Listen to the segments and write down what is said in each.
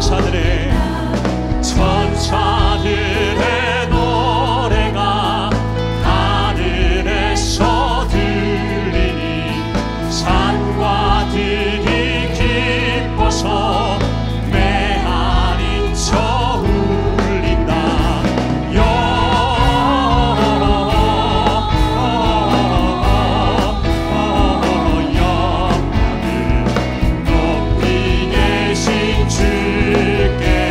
천사들의 노래가 하늘에서 들리니 산과 들이 기뻐서 메아리쳐 울린다. 영광을 높이 계신 주께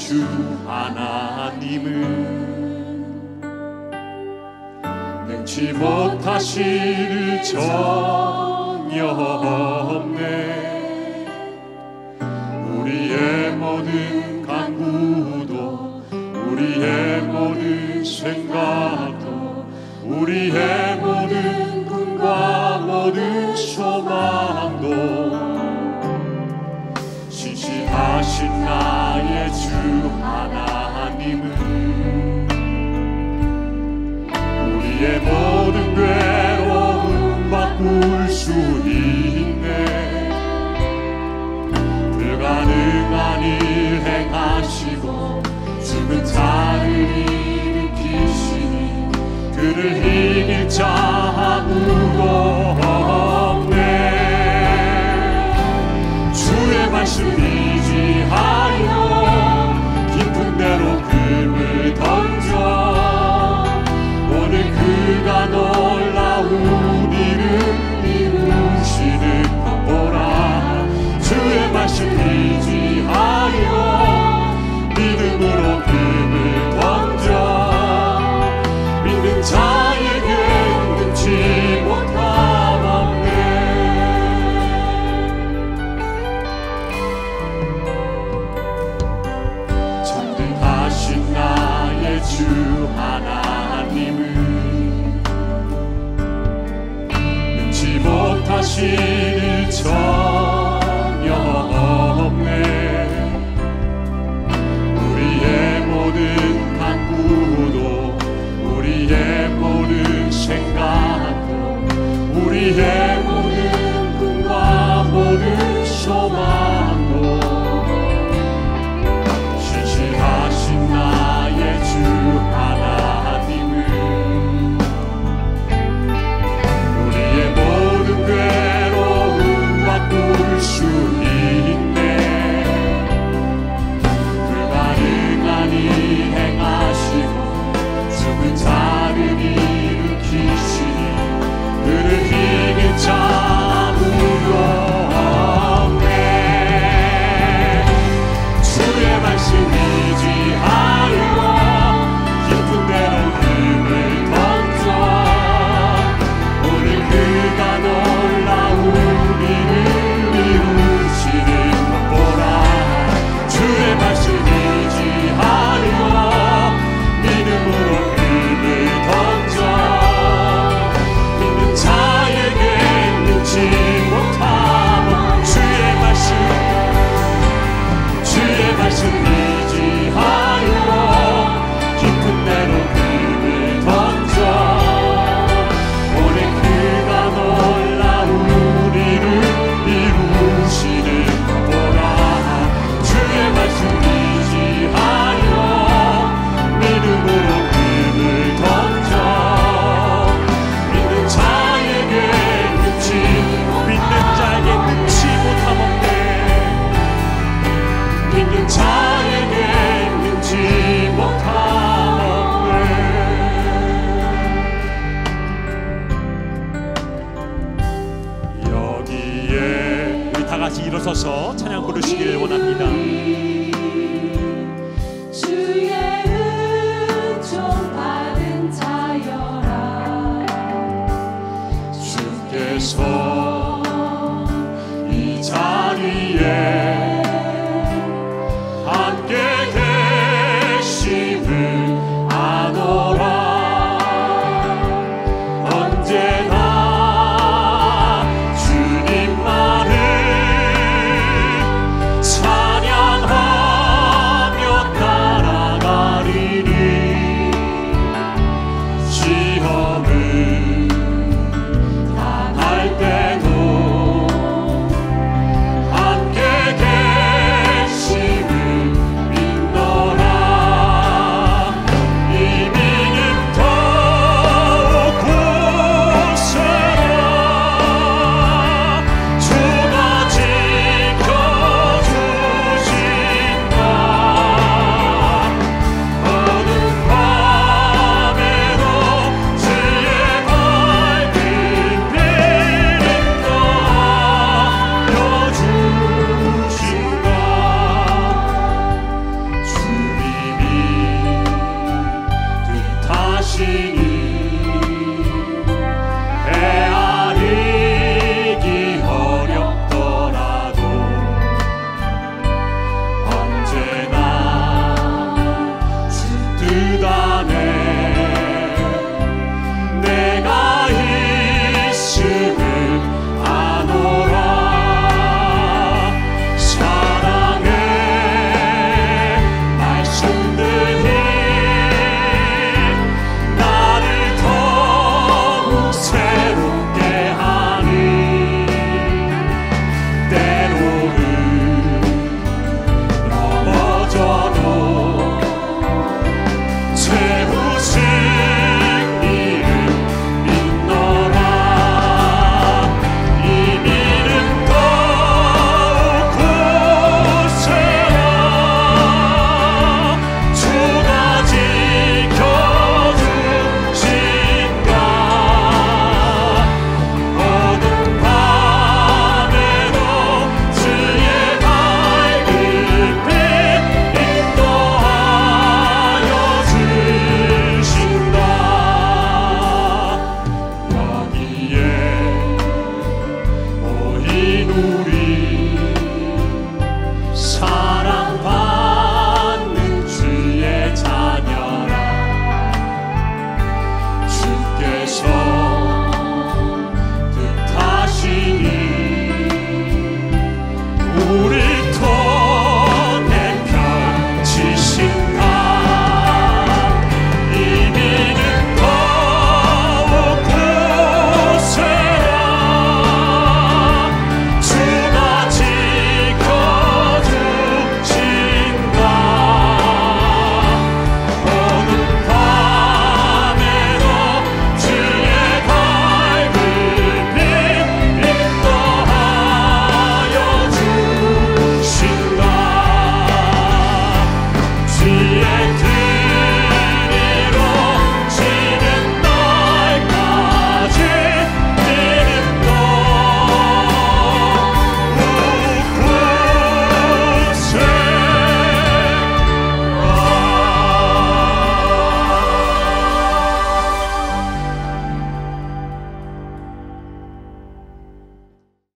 주 하나님은 능치 못하실 전혀 없네. 우리의 모든 간구도 우리의 모든 생각도 우리의 모든 꿈과 모든 소망도 신실하신 나의 주 하나님은 우리의 모든 괴로움 바꿀 수 있네. 불가능한 일 행하시고 죽은 자를 일으키시니 그를 이길 자 아무도 없네. 주의 말씀 의지하여 깊은 데로 금을 던져 오늘 그가 놀라운 일을 이루시는 것 보라. 주의 말씀 의지하여 믿음으로 금을 던져 믿는 자에게 능치 못함 없네. 전능하신 나의 주 하나님은 능치 못하실 일 전혀 없네. 우리의 모든 간구도 우리의 모든 생각도 우리의 모든 꿈과 모든 소망도 신실하신 나의 주 하나님은 우리의 모든 괴로움 바꿀 수 있네. 불가능한 일 행하시고 죽은 자를 일으키시니 그를 이길 자 아무도 없네. 주의 말씀 의지하여 깊은 데로 금을 던져 오늘 그가 놀라운 일을 이루시는 것 보라. 주의 말씀 의지하여 믿음으로 금을 던져 믿는 자에게 능치 못함. 주의 말씀 의지하여 깊은 데로 금을 던져 오늘 그가 놀라운 일을 이루시는 것 보라. 주의 말씀 의지하여 믿음으로 금을 던져 믿는 자에게 능치 못함 없네. 믿는 자에게 능치 못함 없네. 여기에 우리 다 같이 일어서서 찬양 부르시길 원합니다. 주의 은총 받은 자여라. 주께서 이 자리에 함께 계심을 아노라. 언제나 주님만을 주님